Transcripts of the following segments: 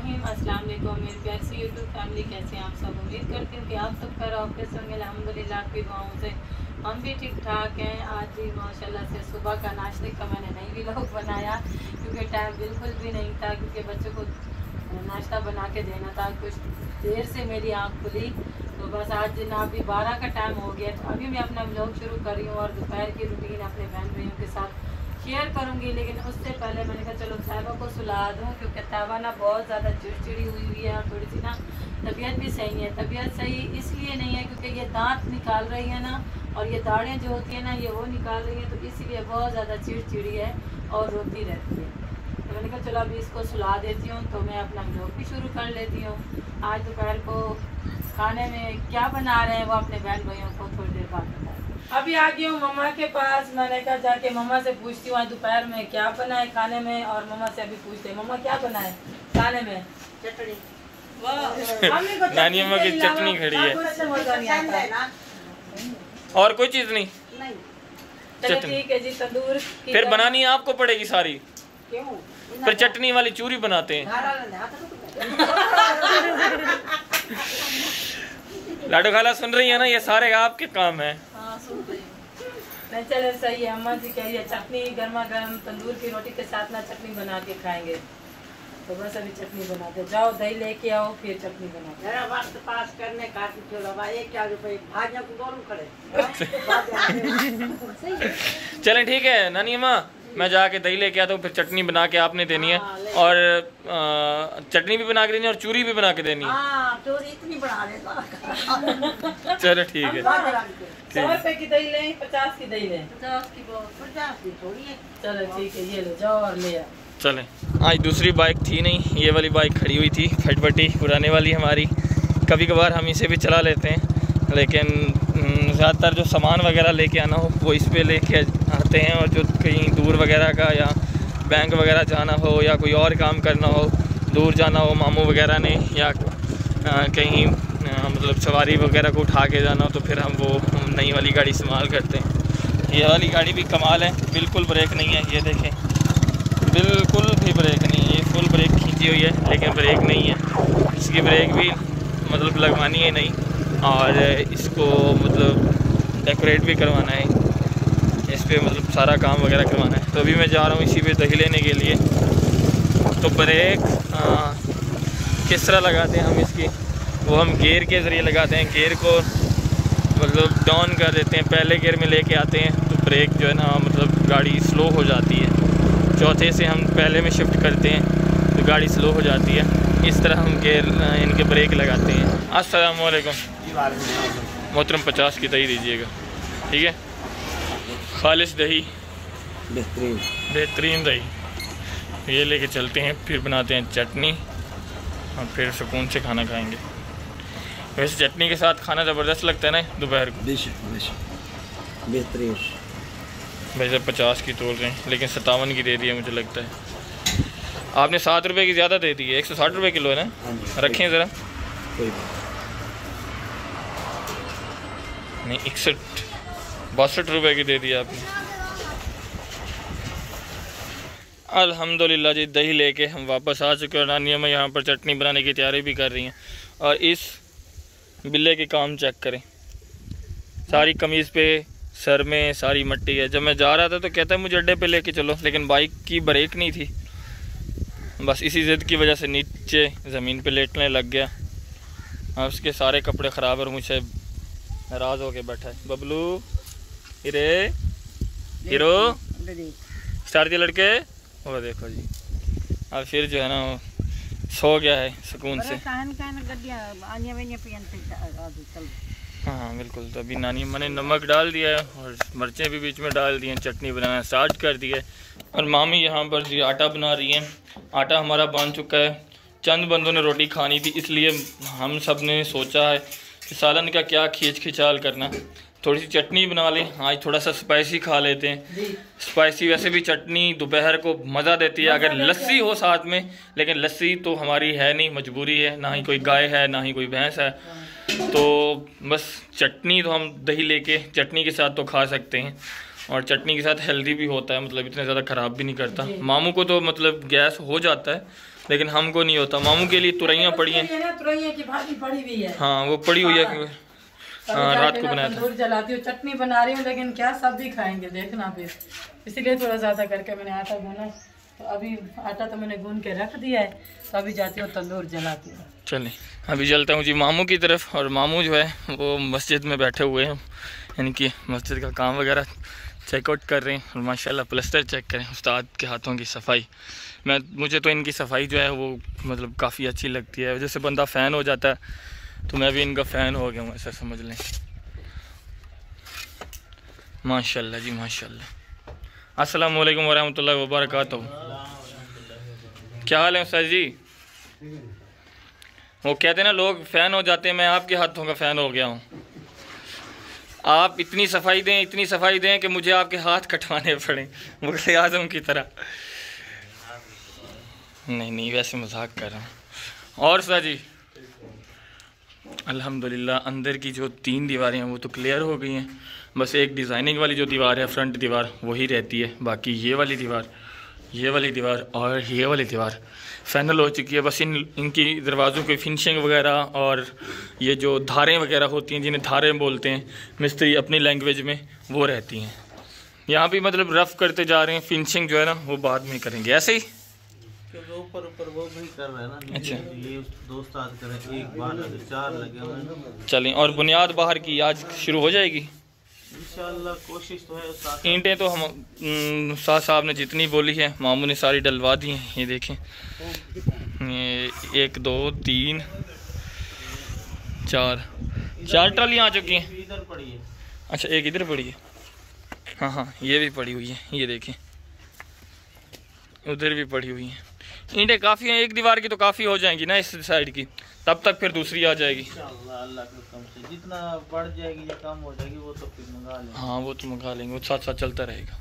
बिस्मिल्लाहिर्रहमानिर्रहीम। अस्सलाम वालेकुम मेरी प्यारी सी यूट्यूब फैमिली, कैसे हैं आप सब। उम्मीद करती हूँ कि आप सब खैर ऑफिस होंगे। अल्हम्दुलिल्लाह आपकी दुआओं से हम भी ठीक ठाक हैं। आज भी माशाल्लाह से सुबह का नाश्ते का मैंने नहीं भी लोग बनाया क्योंकि टाइम बिल्कुल भी नहीं था, क्योंकि बच्चों को नाश्ता बना के देना था। कुछ देर से मेरी आँख खुली तो बस आज ना अभी 12 का टाइम हो गया, तो अभी मैं अपना व्लॉग शुरू कर रही हूँ और दोपहर की रूटीन अपने बहन भाइयों के साथ शेयर करूंगी। लेकिन उससे पहले मैंने कहा चलो तैयबा को सुला दूँ, क्योंकि तैयबा ना बहुत ज़्यादा चिड़चिड़ी हुई है और थोड़ी सी ना तबीयत भी सही है। तबीयत सही इसलिए नहीं है क्योंकि ये दांत निकाल रही है ना, और ये दाढ़ें जो होती है ना ये वो निकाल रही है, तो इसीलिए बहुत ज़्यादा चिड़चिड़ी है और रोती रहती है। तो मैंने कहा चलो अभी इसको सुला देती हूँ तो मैं अपना व्लॉग भी शुरू कर लेती हूँ। आज दोपहर को खाने में क्या बना रहे हैं वो अपने बहन भाइयों को थोड़ी देर बाद बताएं। अभी आ गई हूँ मम्मा के पास। मैंने कहा जाके मम्मा से पूछती हूँ आज दोपहर में क्या बनाए खाने में, और मम्मा से अभी पूछते हैं मम्मा क्या बनाए खाने में। चटनी। नानी अम्मा की चटनी खड़ी है और कोई चीज नहीं। चलो ठीक है जी। तंदूर फिर बनानी आपको पड़ेगी सारी। क्यों? फिर चटनी वाली चूरी बनाते हैं। लाडो खाला सुन रही है ना, ये सारे आपके काम है। हाँ सुन रही हूँ। नहीं चले सही है। अम्मा जी कह रही है चटनी गर्मा गर्म तंदूर की रोटी के साथ ना चटनी बना के खाएंगे, तो बस अभी चटनी बनाते जाओ। दही लेके आओ फिर चटनी बनाते। वक्त पास करने का क्या रुपये भाजने को दोनों खड़े। चलें ठीक है नानी अम्मा, मैं जाके दही लेके आता हूँ, फिर चटनी बना के आपने देनी है और चटनी भी बना के देनी है और चूरी भी बना के देनी है। चोरी इतनी बना देता। चलो ठीक है। 100 रुपए की दही लें 50 की दही लें? 50 की थोड़ी है। चलो ठीक है ये लो जाओ और ले आओ। चलें। आज दूसरी बाइक थी नहीं, ये वाली बाइक खड़ी हुई थी फटफटी पुराने वाली हमारी। कभी कभार हम इसे भी चला लेते हैं, लेकिन ज़्यादातर जो सामान वगैरह लेके आना हो वो इस पे लेके आते हैं, और जो कहीं दूर वगैरह का या बैंक वगैरह जाना हो या कोई और काम करना हो, दूर जाना हो मामू वगैरह ने, या कहीं मतलब सवारी वगैरह को उठा के जाना हो, तो फिर हम वो नई वाली गाड़ी इस्तेमाल करते हैं। ये वाली गाड़ी भी कमाल है, बिल्कुल ब्रेक नहीं है। ये देखें बिल्कुल भी ब्रेक नहीं है, ये फुल ब्रेक खींची हुई है लेकिन ब्रेक नहीं है। इसकी ब्रेक भी मतलब लगवानी है नहीं, और इसको मतलब डेकोरेट भी करवाना है, इस पर मतलब सारा काम वगैरह करवाना है। तो अभी मैं जा रहा हूँ इसी पे दही लेने के लिए। तो ब्रेक किस तरह लगाते हैं हम इसकी, वो हम गियर के ज़रिए लगाते हैं। गियर को मतलब डाउन कर देते हैं, पहले गियर में लेके आते हैं तो ब्रेक जो है ना मतलब गाड़ी स्लो हो जाती है। चौथे से हम पहले में शिफ्ट करते हैं तो गाड़ी स्लो हो जाती है। इस तरह हम गियर इनके ब्रेक लगाते हैं। अस्सलाम वालेकुम। मोहतरम 50 की दही दीजिएगा, ठीक है। खालिश दही, बेहतरीन दही। ये लेके चलते हैं, फिर बनाते हैं चटनी और फिर सुकून से खाना खाएंगे। वैसे चटनी के साथ खाना ज़बरदस्त लगता है ना दोपहर को। बेहतरीन। वैसे 50 की तोल रहे हैं लेकिन 57 की दे दी है मुझे लगता है। आपने 7 रुपये की ज़्यादा दे दी है। 160 रुपये किलो है ना। रखें ज़रा। नहीं 62 रुपये की दे दी आपने। अल्हम्दुलिल्लाह जी, दही लेके हम वापस आ चुके हैं। नानी अम्मा यहाँ पर चटनी बनाने की तैयारी भी कर रही हैं। और इस बिल्ले के काम चेक करें, सारी कमीज़ पे सर में सारी मट्टी है। जब मैं जा रहा था तो कहता है मुझे अड्डे पे लेके चलो, लेकिन बाइक की ब्रेक नहीं थी। बस इसी ज़िद की वजह से नीचे ज़मीन पे लेटने लग गया। अब उसके सारे कपड़े ख़राब और मुझसे नाराज़ होके बैठा है। बबलू हिरे हीरो स्टार के लड़के, वो देखो जी अब फिर जो है ना सो गया है सुकून से। हाँ बिल्कुल। तो अभी नानी अम्मा ने नमक डाल दिया है और मिर्चें भी बीच में डाल दी हैं, चटनी बनाना स्टार्ट कर दी है। और मामी यहाँ पर जी आटा बना रही हैं। आटा हमारा बन चुका है। चंद बंदों ने रोटी खानी थी, इसलिए हम सब ने सोचा है कि सालन का क्या खींच खिंचाल करना, थोड़ी सी चटनी बना लें। आज थोड़ा सा स्पाइसी खा लेते हैं। स्पाइसी वैसे भी चटनी दोपहर को मज़ा देती है अगर लस्सी हो साथ में, लेकिन लस्सी तो हमारी है नहीं, मजबूरी है, ना ही कोई गाय है ना ही कोई भैंस है। तो बस चटनी तो हम दही लेके चटनी के साथ तो खा सकते हैं, और चटनी के साथ हेल्दी भी होता है, मतलब इतने ज़्यादा ख़राब भी नहीं करता। मामू को तो मतलब गैस हो जाता है, लेकिन हमको नहीं होता। मामू के लिए तुरैयाँ पड़ी हैं, तुरैया की भाजी पड़ी हुई है। हाँ वो पड़ी हुई है, रात को बनाया था। तंदूर जलाती हूँ, चटनी बना रही हूँ, लेकिन क्या सब भी खाएंगे देखना फिर, इसलिए थोड़ा ज़्यादा करके मैंने आटा गूना। तो अभी आटा तो मैंने गून के रख दिया है, तो अभी जाती हूँ तंदूर जलाती हूँ। चलिए अभी चलता हूँ जी मामू की तरफ। और मामू जो है वो मस्जिद में बैठे हुए हैं, यानी कि मस्जिद का काम वगैरह चेकआउट कर रहे हैं। और माशाल्लाह प्लस्तर चेक करें, उस्ताद के हाथों की सफाई। मुझे तो इनकी सफाई जो है वो मतलब काफ़ी अच्छी लगती है। जैसे बंदा फ़ैन हो जाता है, तो मैं भी इनका फ़ैन हो गया हूँ, ऐसा समझ लें। माशाल्लाह जी माशाल्लाह। अस्सलामु अलैकुम वरहमतुल्लाहि वबरकातुहू। क्या हाल है उस्ताद जी? वो कहते हैं ना लोग फ़ैन हो जाते हैं, मैं आपके हाथों का फ़ैन हो गया हूँ। आप इतनी सफाई दें कि मुझे आपके हाथ कटवाने पड़े मुग़ल आज़म की तरह। नहीं वैसे मजाक कर रहा हूँ। और उस्ताद जी अल्हम्दुलिल्लाह अंदर की जो 3 दीवारें हैं वो तो क्लियर हो गई हैं। बस एक डिज़ाइनिंग वाली जो दीवार है, फ्रंट दीवार, वही रहती है। बाकी ये वाली दीवार और ये वाली दीवार फाइनल हो चुकी है। बस इनकी दरवाज़ों की फिनिशिंग वगैरह और ये जो धारें वगैरह होती हैं, जिन्हें धारें बोलते हैं मिस्त्री अपनी लैंग्वेज में, वो रहती हैं। यहाँ भी मतलब रफ़ करते जा रहे हैं, फिनिशिंग जो है ना वो बाद में करेंगे। ऐसे ही ऊपर वो भी कर रहे हैं ना। अच्छा ये दोस्त आज करें, एक बार लगे 4 लगे हुए। चलें। और बुनियाद बाहर की आज शुरू हो जाएगी इंशाल्लाह, कोशिश तो है। ईंटें तो हम उस्ताद साहब ने जितनी बोली है मामू ने सारी डलवा दी हैं। ये देखें, ये 1 2 3 4 ट्राली आ चुकी हैं। इधर पड़ी है। अच्छा एक इधर पड़ी है, हाँ ये भी पड़ी हुई है। ये देखें उधर भी पड़ी हुई हैं। ईंटें काफ़ी हैं, एक दीवार की तो काफ़ी हो जाएंगी ना इस साइड की, तब तक फिर दूसरी आ जाएगी इंशाल्लाह। अल्लाह के हुक्म से जितना बढ़ जाएगी या कम हो जाएगी वो तो फिर मंगा लेंगे। हाँ वो तो मंगा लेंगे, वो साथ साथ चलता रहेगा।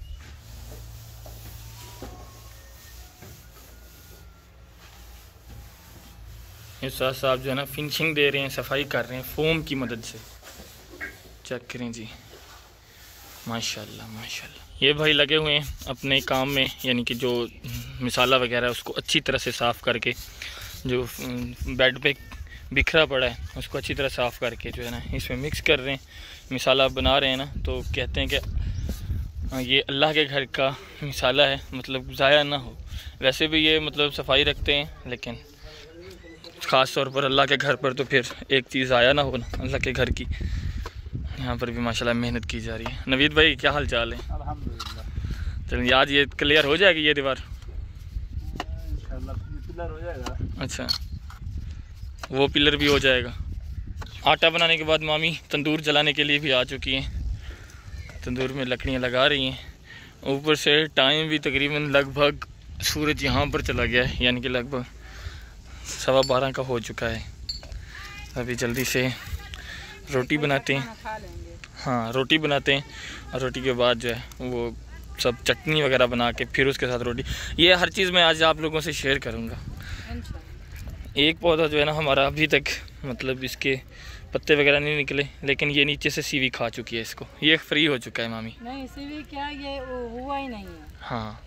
ये साथ साहब जो है ना फिनिशिंग दे रहे हैं, सफाई कर रहे हैं फोम की मदद से। चेक करें जी माशाल्लाह माशाल्लाह। ये भाई लगे हुए हैं अपने काम में, यानी कि जो मिसाला वगैरह है उसको अच्छी तरह से साफ़ करके, जो बेड पे बिखरा पड़ा है उसको अच्छी तरह साफ़ करके जो है ना इसमें मिक्स कर रहे हैं, मिसाला बना रहे हैं ना। तो कहते हैं कि ये अल्लाह के घर का मिसाला है, मतलब ज़ाया ना हो। वैसे भी ये मतलब सफाई रखते हैं, लेकिन ख़ास तौर पर अल्लाह के घर पर तो फिर एक चीज़ ज़ाया ना हो ना, अल्लाह के घर की। यहाँ पर भी माशाल्लाह मेहनत की जा रही है। नवीद भाई क्या हाल चाल है? अल्हम्दुलिल्लाह। चलिए आज ये क्लियर हो जाएगी ये दीवार इंशाल्लाह पिलर हो जाएगा। अच्छा वो पिलर भी हो जाएगा। आटा बनाने के बाद मामी तंदूर जलाने के लिए भी आ चुकी हैं, तंदूर में लकड़ियाँ लगा रही हैं। ऊपर से टाइम भी तकरीबन लगभग सूरज यहाँ पर चला गया है, यानी कि लगभग 12:15 का हो चुका है। अभी जल्दी से रोटी बनाते हैं। हाँ रोटी बनाते हैं, और रोटी के बाद जो है वो सब चटनी वगैरह बना के फिर उसके साथ रोटी। ये हर चीज़ मैं आज आप लोगों से शेयर करूँगा। एक पौधा जो है ना हमारा अभी तक मतलब इसके पत्ते वगैरह नहीं निकले, लेकिन ये नीचे से सीवी खा चुकी है इसको। ये फ्री हो चुका है मामी। नहीं सीवी क्या, ये हुआ ही नहीं है। हाँ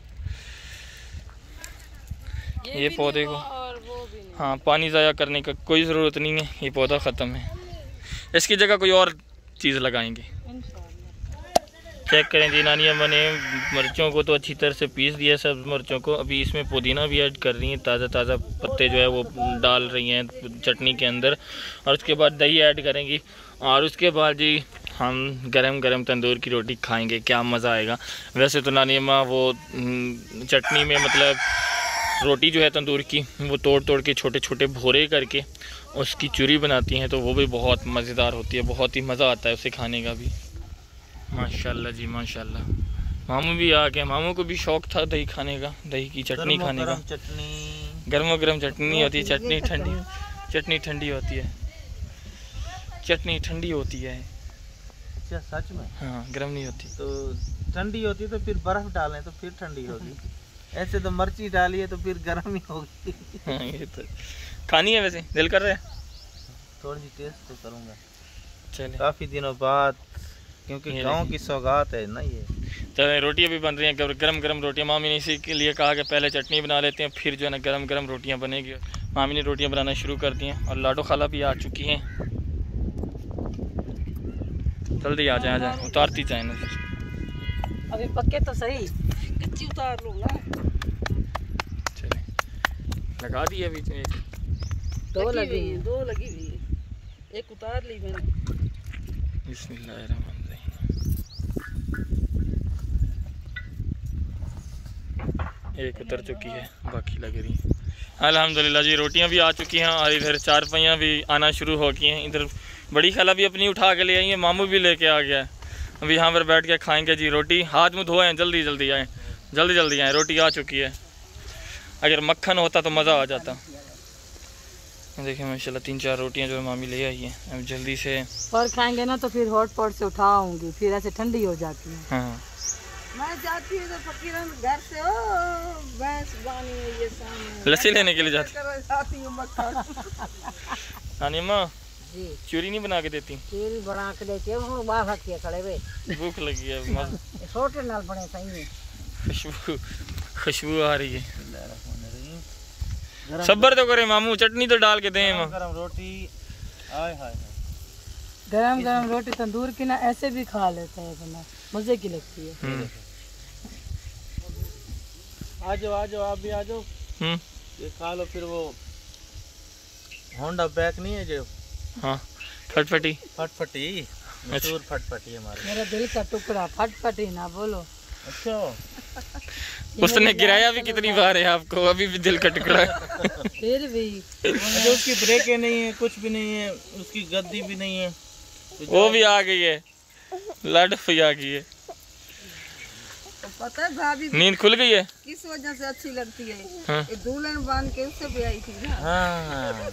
ये पौधे को और वो भी नहीं। हाँ पानी ज़ाया करने का कोई ज़रूरत नहीं है, ये पौधा ख़त्म है। इसकी जगह कोई और चीज़ लगाएंगे। चेक करें जी, नानी अम्मा ने मिर्चों को तो अच्छी तरह से पीस दिया, सब मिर्चों को। अभी इसमें पुदीना भी ऐड कर रही हैं, ताज़ा पत्ते जो है वो डाल रही हैं चटनी के अंदर। और उसके बाद दही ऐड करेंगी, और उसके बाद जी हम गरम गरम तंदूर की रोटी खाएंगे। क्या मज़ा आएगा। वैसे तो नानी अम्मा वो चटनी में मतलब रोटी जो है तंदूर की वो तोड़ के छोटे छोटे भोरे करके उसकी चूरी बनाती हैं, तो वो भी बहुत मज़ेदार होती है, बहुत ही मज़ा आता है उसे खाने का भी। माशाल्लाह जी माशाल्लाह। मामू भी आ गए, मामू को भी शौक़ था दही खाने का, दही की चटनी खाने का। गर्मा गर्म चटनी होती है, चटनी ठंडी होती है, चटनी ठंडी होती है। अच्छा सच में? हाँ गर्म नहीं होती। तो ठंडी होती है तो फिर बर्फ़ डालें तो फिर ठंडी होगी। ऐसे तो मिर्ची डाली है तो फिर गर्म ही होगी। हाँ ये तो खानी है, वैसे दिल कर रहा है, थोड़ी सी टेस्ट तो करूँगा। चले काफ़ी दिनों बाद, क्योंकि गांव की सौगात है ना ये। चलें, रोटी अभी बन रही हैं, गरम गरम रोटियाँ। मामी ने इसी के लिए कहा कि पहले चटनी बना लेते हैं, फिर जो है ना गरम गरम रोटियाँ बनेगी। मामी ने रोटियाँ बनाना शुरू कर दी हैं और लाडो खाला भी आ चुकी हैं। जल्दी आ जाए, उतारती जाए ना। अभी पक्के तो सही, कच्ची उतार लूँगा। चले, लगा दी अभी तो एक, दो लगी हुई, एक उतार ली मैंने। बिस्मिल्लाहिर्रहमानिर्रहीम। एक उतर चुकी है, बाकी लग रही है। अल्हम्दुलिल्लाह जी, रोटियां भी आ चुकी हैं और इधर चारपाइयाँ भी आना शुरू हो गई हैं। इधर बड़ी खाला भी अपनी उठा के ले आई है, मामू भी लेके आ गया है। अभी यहाँ पर बैठ के खाएंगे जी रोटी। हाथ मुँह धोए हैं, जल्दी जल्दी आएँ, जल्दी जल्दी आएँ। रोटी आ चुकी है। अगर मक्खन होता तो मज़ा आ जाता। देखिए माशाल्लाह 3-4 रोटियां जो मामी ले आई हैं। अब जल्दी से और खाएंगे ना तो फिर हॉट पॉट से उठाऊंगी, फिर ऐसे ठंडी हो जाती है। हाँ, मैं जाती हूँ तो फकीरन घर से भैंस बानी है ये सामने लस्सी लेने के लिए जाती। जाती हूँ मक्खन। नानी माँ जी चूरी नहीं बना के देती? चूरी बना के देती हूँ, बाहर किया खड़े हुए। भूख लगी है, छोटे नाल बने सही है। खुशबू आ रही है। सब्र तो करे मामू, चटनी तो डाल के दें। गरम रोटी, आय हाय, गरम गरम रोटी तंदूर की ना ऐसे भी खा लेते हैं, बना मजे की लगती है। आ जाओ आप भी आ जाओ, ये खा लो। फिर वो होंडा बैक नहीं है जो, हाँ फटफटी, मशहूर फटफटी हमारे। मेरा दिल का टुकड़ा, फटफटी ना बोलो। अच्छा, उसने गिराया भी कितनी बार है आपको, अभी भी दिल का टुकड़ा है। फिर भी अच्छा, उसकी ब्रेकें नहीं है, कुछ भी नहीं है, उसकी गद्दी भी नहीं है। वो भी आ गई है, लाडो भी आ गई है। तो पता है भाभी नींद खुल गई है। किस वजह से अच्छी लगती है? हाँ। ये दुल्हन बांध के उससे भी आई थी ना। हाँ।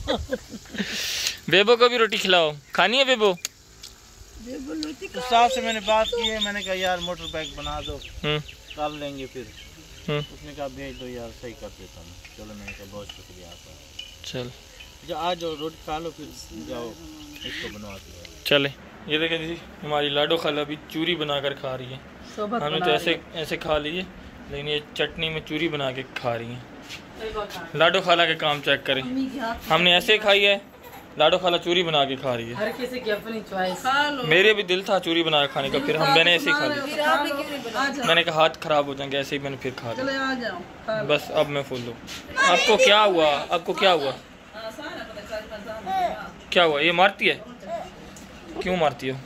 बेबो को भी रोटी खिलाओ, खानी है बेबो? उस्ताद से मैंने बात की है, मैंने कहा यार मोटर बाइक बना दो, कर लेंगे। फिर उसने कहा भेज दो यार, सही कर देता हूँ। चलो, मैंने कहा बहुत शुक्रिया आपका। चल जो आ जाओ, रोटी खा लो, फिर जाओ इसको बनवा दो। चले, ये देखें जी हमारी लाडो खाला भी चूरी बनाकर खा रही है। हमने तो ऐसे खा ली है, लेकिन ये चटनी में चूरी बना के खा रही है। लाडो खाला के काम चेक करें, हमने ऐसे खाई है, लाडो खाला चूरी बना के खा रही है। हर किसी की अपनी चॉइस। मेरे भी दिल था चूरी बना के खाने का, फिर मैंने ऐसे ही खा ली। मैंने कहा हाथ खराब हो जाएंगे, ऐसे ही मैंने फिर खा लिया। बस अब मैं फुल दूँ। आपको क्या हुआ? आपको क्या हुआ? क्या हुआ? ये मारती है? क्यों मारती है?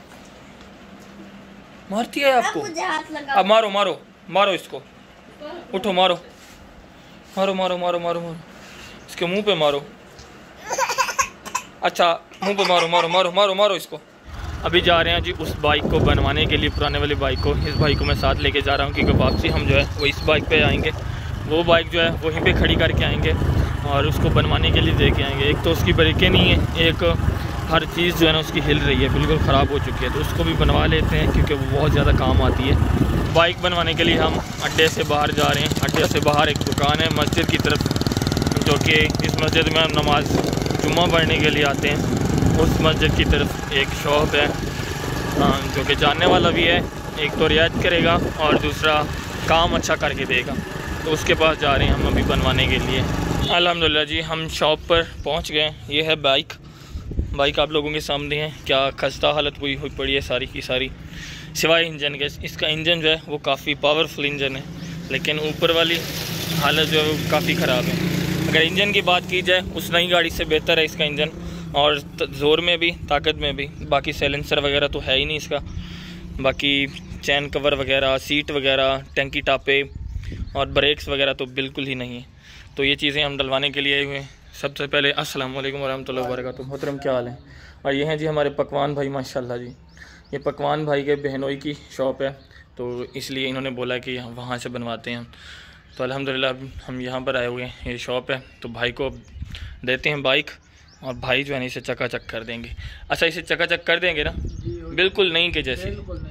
मारती है आपको? अब मारो मारो मारो इसको, उठो, मारो मारो मारो मारो मारो मारो, इसके मुंह पे मारो। अच्छा, मुंह पे मारो मारो मारो मारो मारो इसको। अभी जा रहे हैं जी उस बाइक को बनवाने के लिए, पुराने वाली बाइक को। इस बाइक को मैं साथ लेके जा रहा हूँ क्योंकि वापसी हम जो है वो इस बाइक पे आएंगे। वो बाइक जो है वहीं पे खड़ी करके आएंगे और उसको बनवाने के लिए दे के आएंगे। एक तो उसकी ब्रेकें नहीं है, एक हर चीज़ जो है ना उसकी हिल रही है, बिल्कुल ख़राब हो चुकी है। तो उसको भी बनवा लेते हैं क्योंकि वो बहुत ज़्यादा काम आती है। बाइक बनवाने के लिए हम अड्डे से बाहर जा रहे हैं। अड्डे से बाहर एक दुकान है मस्जिद की तरफ, जो कि इस मस्जिद में हम नमाज जुम्मा पढ़ने के लिए आते हैं। उस मस्जिद की तरफ एक शॉप है जो कि जानने वाला भी है, एक तो रियायत करेगा और दूसरा काम अच्छा करके देगा। तो उसके पास जा रहे हैं हम अभी बनवाने के लिए। अल्हम्दुलिल्लाह जी हम शॉप पर पहुंच गए। ये है बाइक आप लोगों के सामने है। क्या खस्ता हालत हुई पड़ी है सारी की सारी, सिवाय इंजन के। इसका इंजन जो है वो काफ़ी पावरफुल इंजन है, लेकिन ऊपर वाली हालत जो है वो काफ़ी ख़राब है। अगर इंजन की बात की जाए उस नई गाड़ी से बेहतर है इसका इंजन, और ज़ोर में भी ताकत में भी। बाकी साइलेंसर वगैरह तो है ही नहीं इसका, बाकी चैन कवर वगैरह, सीट वगैरह, टंकी टापे और ब्रेक्स वगैरह तो बिल्कुल ही नहीं है। तो ये चीज़ें हम डलवाने के लिए आए हुए हैं। सबसे पहले अस्सलाम वालेकुम वरहमतुल्लाहि वबरकातुहू। मोहतरम क्या हाल है? और ये हैं जी हमारे पकवान भाई, माशाल्लाह जी। ये पकवान भाई के बहनोई की शॉप है, तो इसलिए इन्होंने बोला कि वहाँ से बनवाते हैं। तो अल्हम्दुलिल्लाह हम यहाँ पर आए हुए हैं, ये शॉप है। तो भाई को देते हैं बाइक और भाई जो है ना इसे चकाचक कर देंगे। अच्छा, इसे चकाचक कर देंगे ना? बिल्कुल नहीं के जैसे?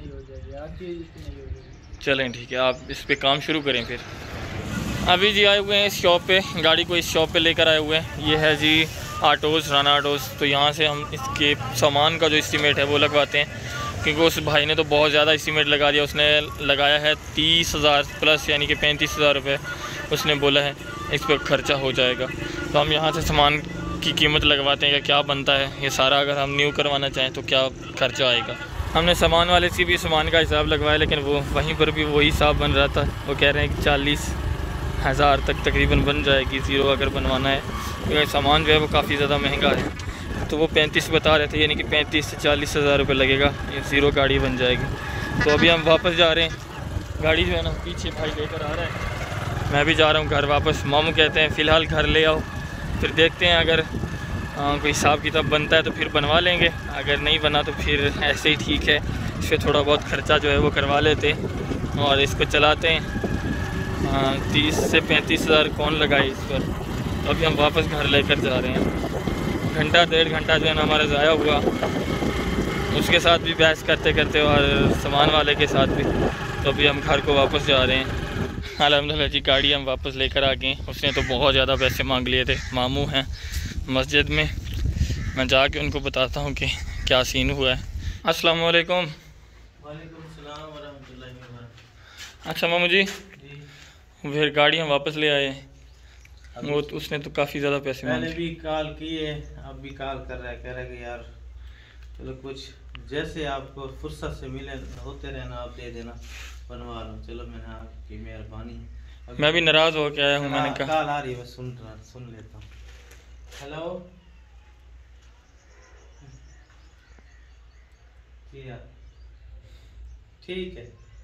चलें ठीक है, आप इस पे काम शुरू करें फिर। अभी जी आए हुए हैं इस शॉप पे, गाड़ी को इस शॉप पे लेकर आए हुए हैं। ये है जी आटोज़, राना आटोज़। तो यहाँ से हम इसके सामान का जो एस्टीमेट है वो लगवाते हैं। क्योंकि उस भाई ने तो बहुत ज़्यादा एस्टीमेट लगा दिया। उसने लगाया है 30,000 प्लस यानी कि 35,000 रुपये उसने बोला है इस पर खर्चा हो जाएगा। तो हम यहाँ से सामान की कीमत लगवाते हैं कि क्या बनता है ये सारा, अगर हम न्यू करवाना चाहें तो क्या खर्चा आएगा। हमने सामान वाले से भी सामान का हिसाब लगवाया, लेकिन वो वहीं पर भी वही हिसाब बन रहा था। वो कह रहे हैं कि 40,000 तक तकरीबन बन जाएगी ज़ीरो अगर बनवाना है, क्योंकि सामान जो है वो काफ़ी ज़्यादा महंगा है। तो वो 35 बता रहे थे, यानी कि 35 से 40,000 रुपये लगेगा, ये ज़ीरो गाड़ी बन जाएगी। तो अभी हम वापस जा रहे हैं, गाड़ी जो है ना पीछे भाई लेकर आ रहा है, मैं भी जा रहा हूँ घर वापस। मामू कहते हैं फ़िलहाल घर ले आओ, फिर देखते हैं अगर कोई हिसाब किताब बनता है तो फिर बनवा लेंगे, अगर नहीं बना तो फिर ऐसे ही ठीक है। इस पर थोड़ा बहुत ख़र्चा जो है वो करवा लेते हैं और इसको चलाते हैं। 30 से 35,000 कौन लगाए इस पर। तो अभी हम वापस घर लेकर जा रहे हैं। घंटा 1.5 घंटा जो है ना हमारा ज़ाया हुआ, उसके साथ भी बहस करते करते और सामान वाले के साथ भी। तो अभी हम घर को वापस जा रहे हैं। अल्हम्दुलिल्लाह जी गाड़ी हम वापस लेकर आ गए। उसने तो बहुत ज़्यादा पैसे मांग लिए थे। मामू हैं मस्जिद में, मैं जाके उनको बताता हूँ कि क्या सीन हुआ है। अस्सलाम वालेकुम। वालेकुम सलाम व रहमतुल्लाहि व बरकातहू। अच्छा मामू जी, फिर गाड़ी हम वापस ले आए। वो तो उसने तो काफ़ी ज़्यादा पैसे मांगे। मैंने भी कॉल किए, अब भी कॉल कर रहा है, कह रहा है कि यार चलो कुछ जैसे आपको फुर्सत से मिले होते रहना, आप दे देना, बनवा लो। चलो मैंने आपकी मेहरबानी। मैं भी नाराज़ हो के आया हूँ, मैंने कहा कॉल आ रही है, मैं सुन लेता हूँ। हेलो ठीक है।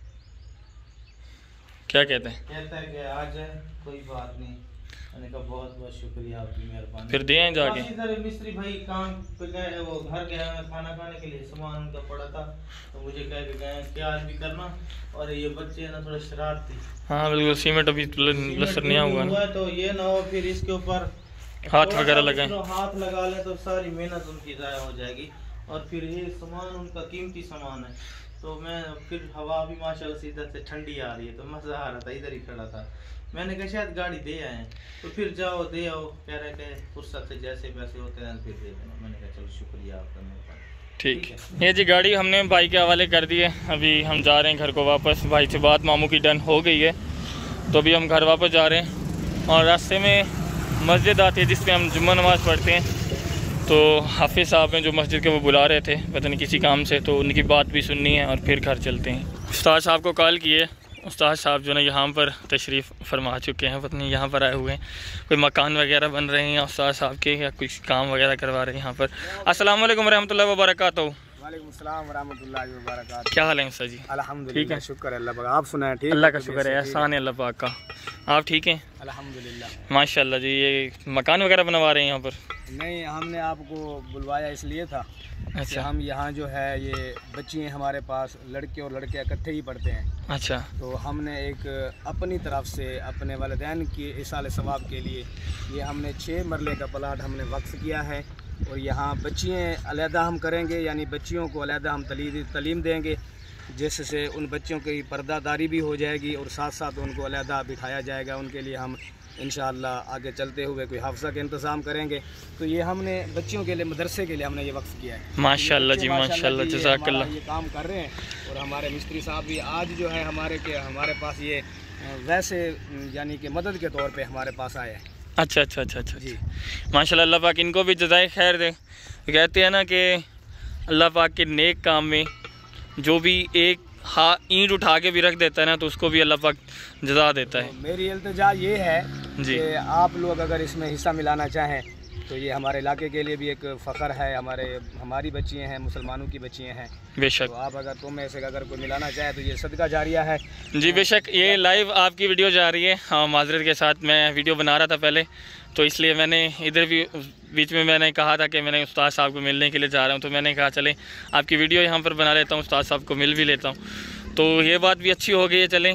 क्या कहते हैं? कहता है कि आ जाए, कोई बात नहीं। मैंने कहा बहुत बहुत शुक्रिया, आपकी मेहरबानी। फिर दिए हैं जाके? इधर मिस्त्री भाई काम पे गए, वो घर गया है खाना खाने के लिए, सामान उनका पड़ा था तो मुझे कह के गए क्या आज भी करना। और ये बच्चे ना थोड़ा शरारती। हाँ बिल्कुल, सीमेंट अभी लसर नहीं हुआ ना, तो ये ना हो फिर इसके ऊपर हाथ वगैरह लगाए, हाथ लगा ले तो सारी मेहनत उनकी ज़ाया हो जाएगी। और फिर ये सामान उनका कीमती सामान है, तो मैं फिर हवा भी माशाल्लाह से इधर से ठंडी आ रही है तो मज़ा आ रहा था, इधर ही खड़ा था। मैंने कहा शायद गाड़ी दे आए, तो फिर जाओ दे आओ। कह रहे थे फुर्सत से जैसे पैसे होते हैं फिर दे देना। मैंने कहा चलो शुक्रिया आपका, मेहरबानी। ठीक है। ये जी गाड़ी हमने भाई के हवाले कर दी है। अभी हम जा रहे हैं घर को वापस। भाई से बात मामू की डन हो गई है, तो अभी हम घर वापस जा रहे हैं। और रास्ते में मस्जिद आती है जिस पे हम जुम्मा नमाज़ पढ़ते हैं। तो हाफिज़ साहब हैं जो मस्जिद के, वो बुला रहे थे पता नहीं किसी काम से, तो उनकी बात भी सुननी है और फिर घर चलते हैं। उस्ताद साहब को कॉल किए, उस्ताद साहब जो है यहाँ पर तशरीफ़ फरमा चुके हैं, पता नहीं यहाँ पर आए हुए हैं, कोई मकान वगैरह बन रहे हैं उस्ताद साहब के, या कुछ काम वगैरह करवा रहे हैं यहाँ पर। अस्सलाम वालेकुम रहमतुल्लाहि व बरकातहू। वालेकुम सलाम व रहमतुल्लाहि व बरकातहू। क्या हाल है सर जी? अल्हम्दुलिल्लाह, शुक्र है अल्लाह पाक। आप सुनाएं? ठीक, अल्लाह का शुक्र है, एहसान है अल्लाह पाक का। आप ठीक हैं? अल्हम्दुलिल्लाह माशाल्लाह जी। ये मकान वगैरह बनवा रहे हैं यहाँ पर? नहीं, हमने आपको बुलवाया इसलिए था कि अच्छा हम यहाँ जो है ये बच्चे हमारे पास लड़के और लड़के इकट्ठे ही पढ़ते हैं। अच्छा। तो हमने एक अपनी तरफ से अपने वालिदैन की इसाले सवाब के लिए ये हमने 6 मरले का प्लाट हमने वक्फ किया है। और यहाँ बच्चियाँ अलहदा हम करेंगे, यानी बच्चियों को अलहदा हम तालीम देंगे, जिससे उन बच्चों की पर्दादारी भी हो जाएगी और साथ साथ उनको अलहदा बिठाया जाएगा। उनके लिए हम इंशाअल्लाह आगे चलते हुए कोई हाफसा के इंतज़ाम करेंगे। तो ये हमने बच्चियों के लिए, मदरसे के लिए हमने ये वक्फ किया है। माशाल्लाह जी, माशाल्लाह, जज़ाकल्लाह। ये काम कर रहे हैं और हमारे मिस्त्री साहब भी आज जो है हमारे पास ये वैसे यानी कि मदद के तौर पे हमारे पास आए हैं। अच्छा अच्छा अच्छा अच्छा जी, माशाल्लाह। अल्लाह पाक इनको भी जज़ाए खैर दे। कहते हैं ना कि अल्लाह पाक के नेक काम में जो भी एक ईंट उठा के भी रख देता है ना, तो उसको भी अल्लाह पाक जज़ा देता है। तो मेरी इल्तिजा ये है जी कि आप लोग अगर इसमें हिस्सा मिलाना चाहें तो ये हमारे इलाके के लिए भी एक फ़ख्र है। हमारी बच्चियाँ हैं, मुसलमानों की बच्चियाँ हैं। बेशक। तो आप अगर तुम में से अगर कोई मिलाना चाहे तो ये सदका जारिया है। जी बेशक। ये लाइव आपकी वीडियो जा रही है। हाँ, माजरत के साथ मैं वीडियो बना रहा था पहले, तो इसलिए मैंने इधर भी बीच में मैंने कहा था कि मैंने उस्ताद साहब को मिलने के लिए जा रहा हूँ, तो मैंने कहा चले आपकी वीडियो यहाँ पर बना लेता हूँ, उस्ताद साहब को मिल भी लेता हूँ। तो ये बात भी अच्छी हो गई है। चलें,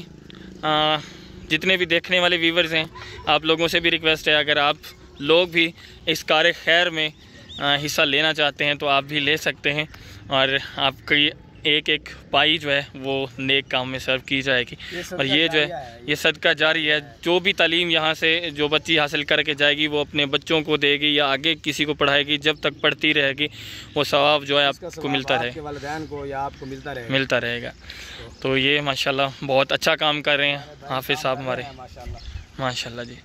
जितने भी देखने वाले व्यूवर्स हैं, आप लोगों से भी रिक्वेस्ट है, अगर आप लोग भी इस कार खैर में हिस्सा लेना चाहते हैं तो आप भी ले सकते हैं। और आपकी एक एक पाई जो है वो नेक काम में सर्व की जाएगी। और ये जो है ये सदका जारी है। जो भी तालीम यहाँ से जो बच्ची हासिल करके जाएगी वो अपने बच्चों को देगी या आगे किसी को पढ़ाएगी, जब तक पढ़ती रहेगी वो सवाब जो है आपको मिलता रहे, वालिदैन को या आपको मिलता रहेगा। तो ये माशाल्लाह बहुत अच्छा काम कर रहे हैं हाफिज़ साहब हमारे, माशाल्लाह जी।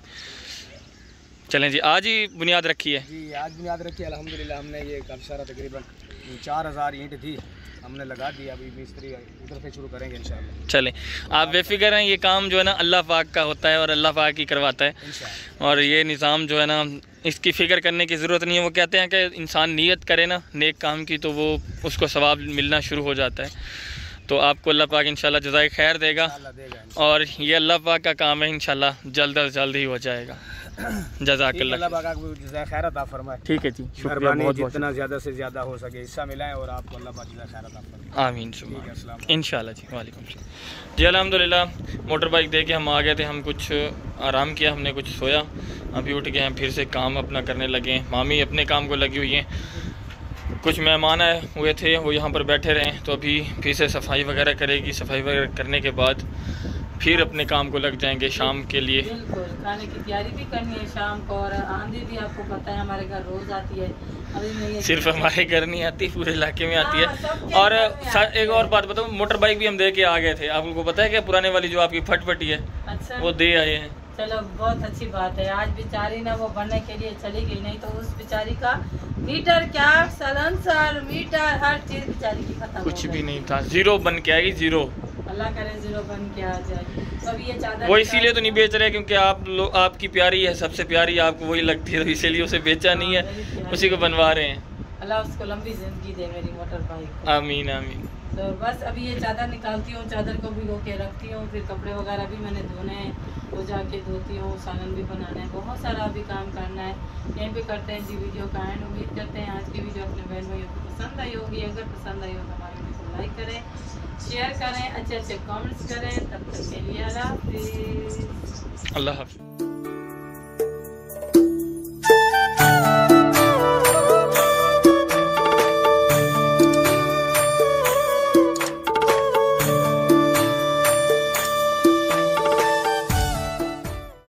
चलें जी, आज ही बुनियाद रखी है जी, आज बुनियाद रखी है अल्हम्दुलिल्लाह। हमने ये काफ़ी सारा तकरीबन 4000 ईंट थी, हमने लगा दी। अभी मिस्त्री उधर से शुरू करेंगे इंशाल्लाह। चलें, आप बेफिक्र हैं, ये काम जो है ना अल्लाह पाक का होता है और अल्लाह पाक ही करवाता है। और ये निज़ाम जो है ना इसकी फ़िक्र करने की ज़रूरत नहीं है। वो कहते हैं कि इंसान नीयत करे ना नेक काम की तो वो उसको सवाब मिलना शुरू हो जाता है। तो आपको अल्लाह पाक इंशाल्लाह जज़ाए खैर देगा और ये अल्लाह पाक का काम है, इंशाल्लाह जल्द अज जल्द ही हो जाएगा। जज़ाकल्लाह, अल्लाह पाक आपको जज़ाए खैर अता फरमाए। ठीक है जी, शुक्रिया बहुत बहुत। जितना ज़्यादा से ज़्यादा हो सके हिस्सा मिलाएं और आपको अल्लाह पाक जज़ाए खैर अता फरमाए। आमीन इंशाल्लाह जी। वालेकुम सलाम जी। अल्हम्दुलिल्लाह मोटर बाइक दे के हम आ गए थे। हम कुछ आराम किया, हमने कुछ सोया, अभी उठ गए हैं, फिर से काम अपना करने लगे हैं। मामी अपने काम को लगी हुई हैं। कुछ मेहमान आए हुए थे, वो यहाँ पर बैठे रहे, तो अभी फिर से सफाई वगैरह करेगी। सफाई वगैरह करने के बाद फिर अपने काम को लग जाएंगे शाम के लिए। बिल्कुल, खाने की तैयारी भी करनी है शाम को। और आंधी भी आपको पता है हमारे घर रोज़ आती है। अभी मैं सिर्फ हमारे घर नहीं आती, पूरे इलाके में आती है। और एक और बात बताऊँ, मोटर बाइक भी हम दे के आ गए थे। आपको पता है क्या, पुराने वाली जो आपकी फटफटी है, अच्छा वो दे आए हैं। चलो बहुत अच्छी बात है। आज बेचारी ना वो बनने के लिए चली गई, नहीं तो उस बेचारी का मीटर क्या सलेंसर मीटर हर चीज बेचारी की खत्म कुछ भी नहीं था, जीरो बन के आएगी, जीरो। अल्लाह करे जीरो बन के आ जाए। तो ये चादर वो इसीलिए तो नहीं बेच रहे क्योंकि आप लोग, आपकी प्यारी है, सबसे प्यारी आपको वही लगती है, तो इसीलिए उसे बेचा नहीं है, उसी को बनवा रहे हैं। अल्लाह उसको लंबी जिंदगी दे मेरी मोटर बाइक। आमीन आमीन। तो बस अभी ये चादर निकालती हूँ, चादर को भिगो के रखती हूँ, फिर कपड़े वगैरह भी मैंने धोने हैं, वो जाके धोती हूँ, सालन भी बनाना है, बहुत सारा अभी काम करना है। यहीं पे करते हैं जी वीडियो का एंड। उम्मीद करते हैं आज की वीडियो अपने बहन भाइयों को पसंद आई होगी। अगर पसंद आई हो तो हमारे वीडियो को लाइक करें, शेयर करें, अच्छे अच्छे कमेंट्स करें। तब तक के लिए अल्लाह हाफिज़। अल्लाह हाफिज़।